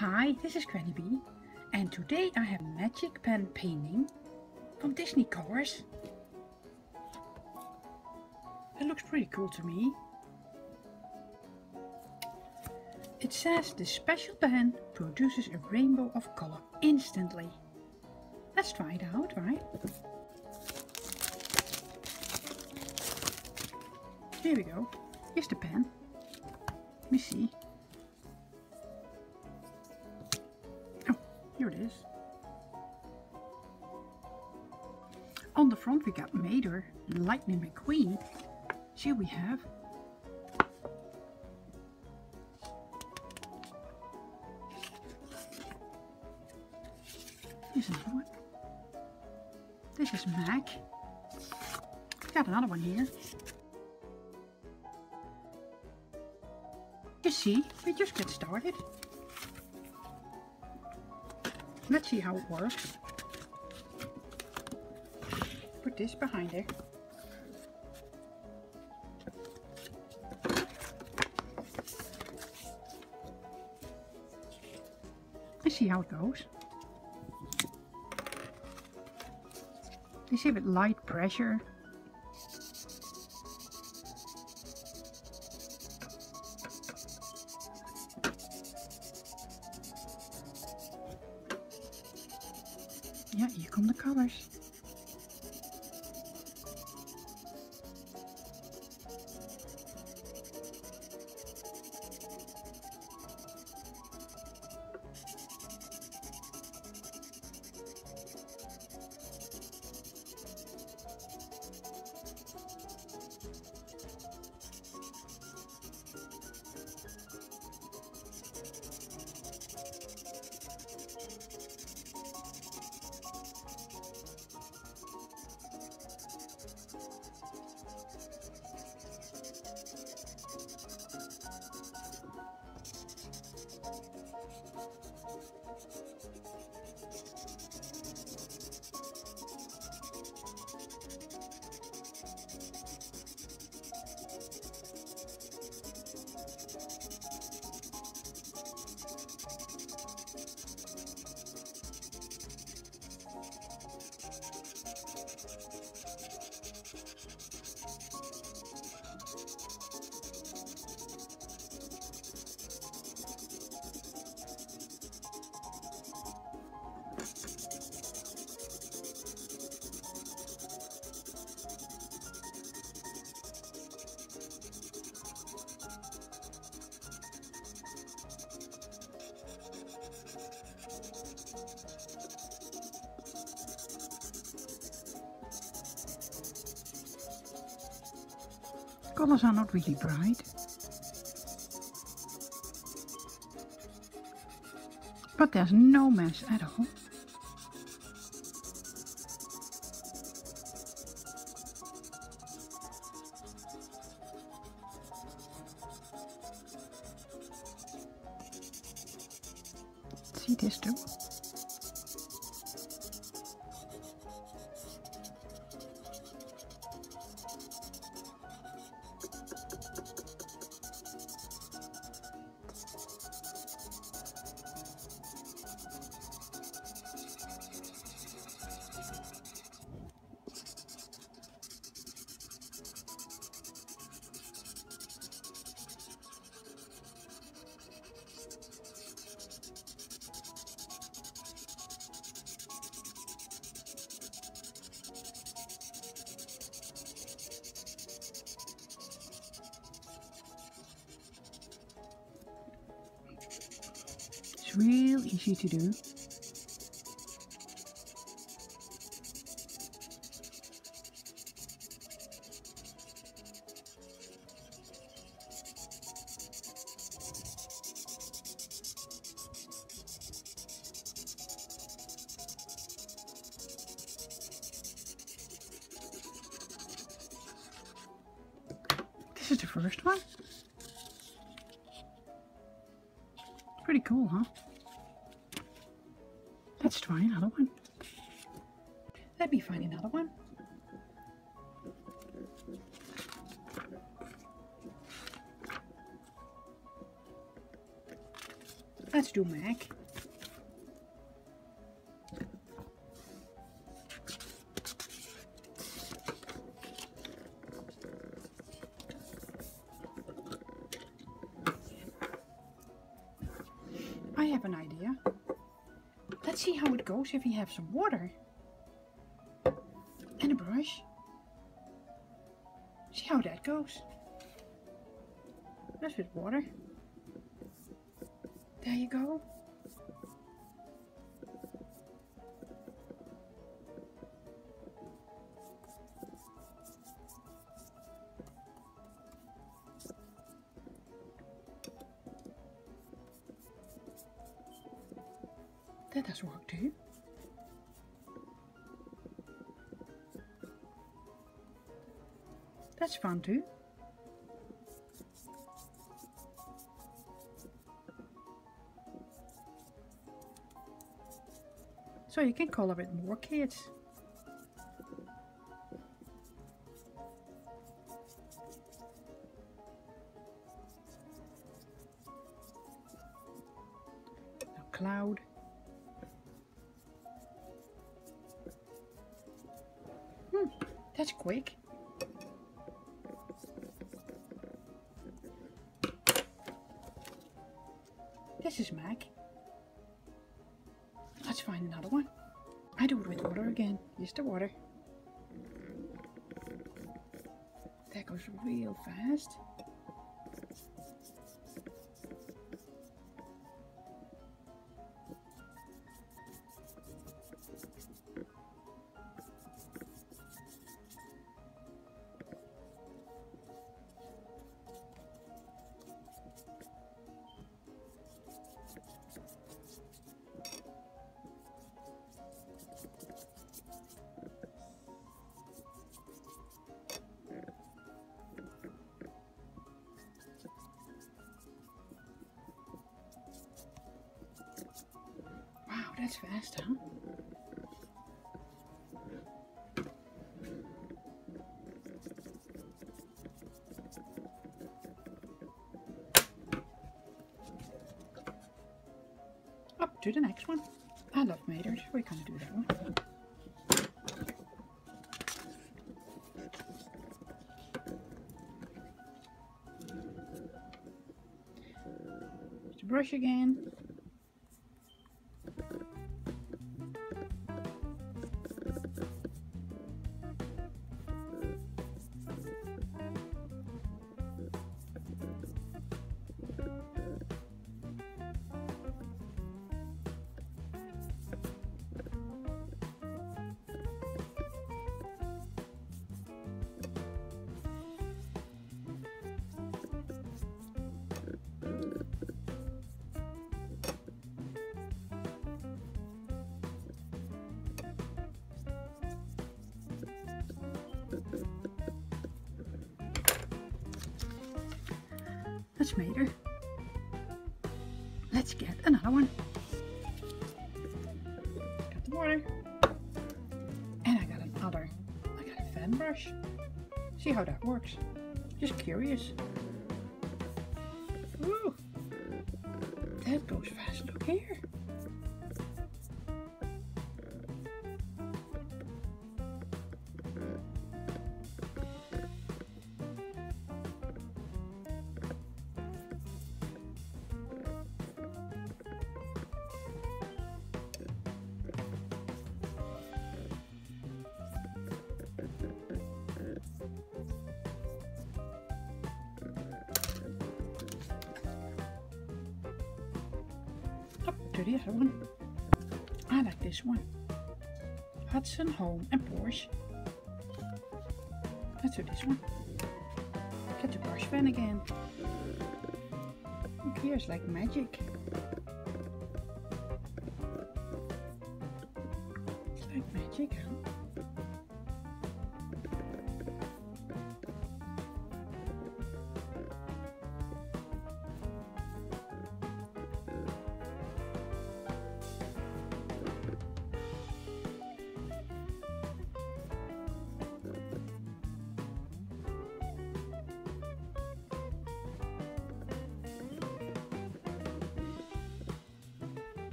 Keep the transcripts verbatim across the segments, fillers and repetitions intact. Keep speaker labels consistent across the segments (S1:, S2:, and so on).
S1: Hi, this is Granny Bee, and today I have a magic pen painting from Disney Colors. It looks pretty cool to me. It says the special pen produces a rainbow of color instantly. Let's try it out, right? Here we go. Here's the pen. Let me see. Oh, here it is. On the front we got Mater, Lightning McQueen. Here we have Here's another one. This is Mac. Got another one here. You see, we just get started. Let's see how it works. Put this behind her. Let's see how it goes. They say with light pressure. Yeah, here come the colors. Colors are not really bright, but there's no mess at all. See this too? It's real easy to do. This is the first one. Pretty cool, huh? Let's try another one. Let me find another one. Let's do Mac. I have an idea. Let's see how it goes if we have some water and a brush. See how that goes. Just with water. There you go. That does work too. That's fun too. So you can color with more kids. Now cloud. Hmm, that's quick. This is Mac. Let's find another one. I do it with water again. Use the water. That goes real fast. Wow, that's fast, huh? Up to the next one. I love maters. We're gonna do that one. Use the brush again. That's mater. Let's get another one. Got the water. And I got another. I got a fan brush. See how that works. Just curious. Ooh. That goes fast. Look here. Up to the other one. I like this one. Hudson, Home and Porsche. Let's do this one. Get the brush pen again. Look here, it's like magic. It's like magic, huh?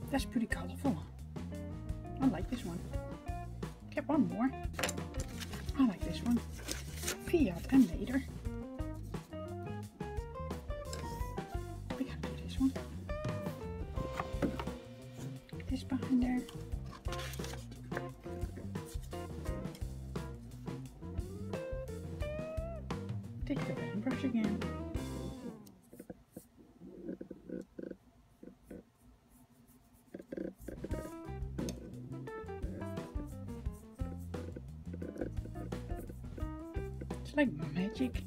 S1: That's pretty colourful. I like this one. Get one more. I like this one. Fiat and later. We gotta do this one. This behind there. Take the pen brush again. It's like magic.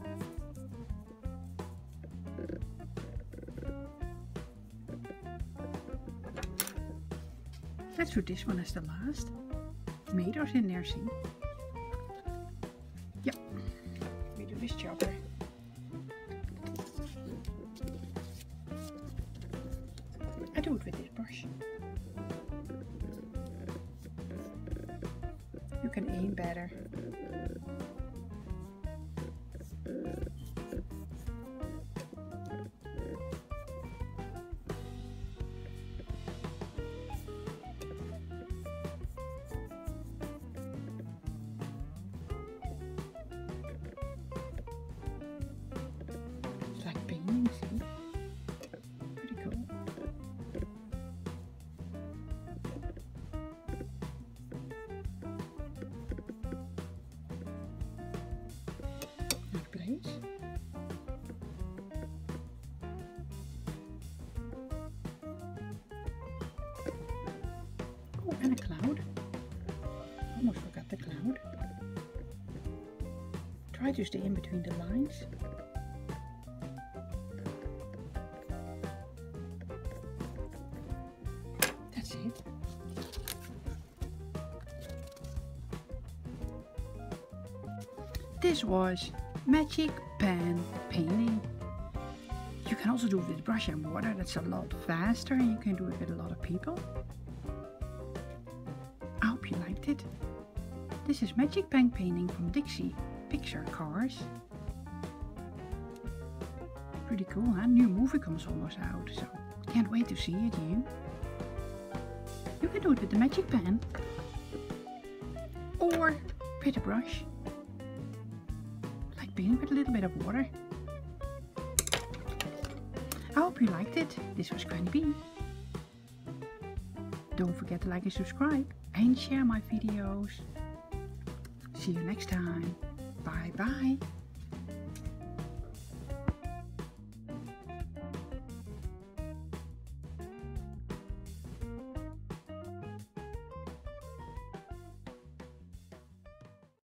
S1: Let's do this one as the last. Tomatoes in there, see? Yep. We do this chopper. I do it with this brush. You can aim better. It's like painting, see? Pretty cool. Nice place. Oh, and a cloud. Almost forgot the cloud. Try to stay in between the lines. That's it. This was Magic Pen Painting. You can also do it with brush and water. That's a lot faster and you can do it with a lot of people. I hope you liked it. This is Magic Pen Painting from Dixie Picture Cars. Pretty cool, huh? New movie comes almost out, so can't wait to see it, you. You can do it with the Magic Pen or with a brush. Like painting with a little bit of water. I hope you liked it. This was Granny B. Don't forget to like and subscribe and share my videos. See you next time. Bye bye.